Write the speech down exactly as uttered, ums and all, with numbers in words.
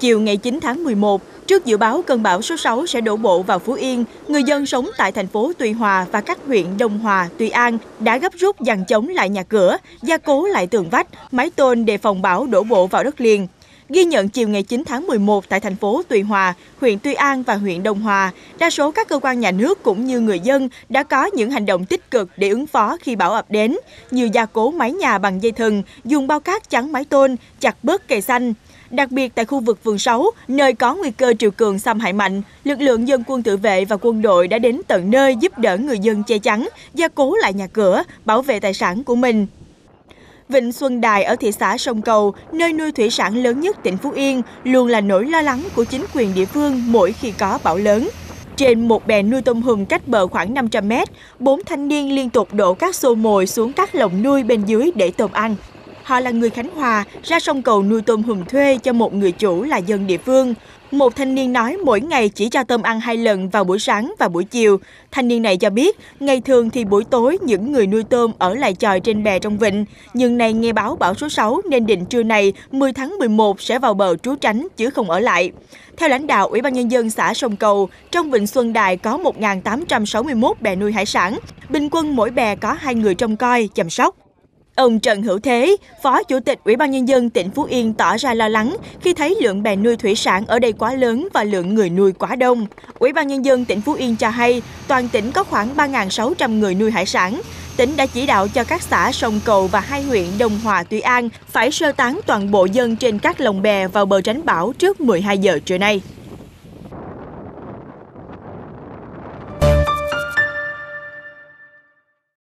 Chiều ngày chín tháng mười một, trước dự báo cơn bão số sáu sẽ đổ bộ vào Phú Yên, người dân sống tại thành phố Tuy Hòa và các huyện Đông Hòa, Tuy An đã gấp rút dàn chống lại nhà cửa, gia cố lại tường vách, mái tôn để phòng bão đổ bộ vào đất liền. Ghi nhận chiều ngày chín tháng mười một tại thành phố Tuy Hòa, huyện Tuy An và huyện Đông Hòa, đa số các cơ quan nhà nước cũng như người dân đã có những hành động tích cực để ứng phó khi bão ập đến, như gia cố mái nhà bằng dây thừng, dùng bao cát chắn mái tôn, chặt bớt cây xanh. Đặc biệt tại khu vực vườn sáu, nơi có nguy cơ triều cường xâm hại mạnh, lực lượng dân quân tự vệ và quân đội đã đến tận nơi giúp đỡ người dân che chắn, gia cố lại nhà cửa, bảo vệ tài sản của mình. Vịnh Xuân Đài ở thị xã Sông Cầu, nơi nuôi thủy sản lớn nhất tỉnh Phú Yên, luôn là nỗi lo lắng của chính quyền địa phương mỗi khi có bão lớn. Trên một bè nuôi tôm hùm cách bờ khoảng năm trăm mét, bốn thanh niên liên tục đổ các xô mồi xuống các lồng nuôi bên dưới để tôm ăn. Họ là người Khánh Hòa, ra sông Cầu nuôi tôm hùm thuê cho một người chủ là dân địa phương. Một thanh niên nói mỗi ngày chỉ cho tôm ăn hai lần vào buổi sáng và buổi chiều. Thanh niên này cho biết, ngày thường thì buổi tối những người nuôi tôm ở lại chòi trên bè trong vịnh. Nhưng nay nghe báo bão số sáu nên định trưa này mười tháng mười một sẽ vào bờ trú tránh chứ không ở lại. Theo lãnh đạo Ủy ban Nhân dân xã Sông Cầu, trong vịnh Xuân Đài có một nghìn tám trăm sáu mươi mốt bè nuôi hải sản. Bình quân mỗi bè có hai người trông coi, chăm sóc. Ông Trần Hữu Thế, Phó Chủ tịch Ủy ban Nhân dân tỉnh Phú Yên tỏ ra lo lắng khi thấy lượng bè nuôi thủy sản ở đây quá lớn và lượng người nuôi quá đông. Ủy ban Nhân dân tỉnh Phú Yên cho hay, toàn tỉnh có khoảng ba nghìn sáu trăm người nuôi hải sản. Tỉnh đã chỉ đạo cho các xã Sông Cầu và hai huyện Đông Hòa, Tuy An phải sơ tán toàn bộ dân trên các lồng bè vào bờ tránh bão trước mười hai giờ trưa nay.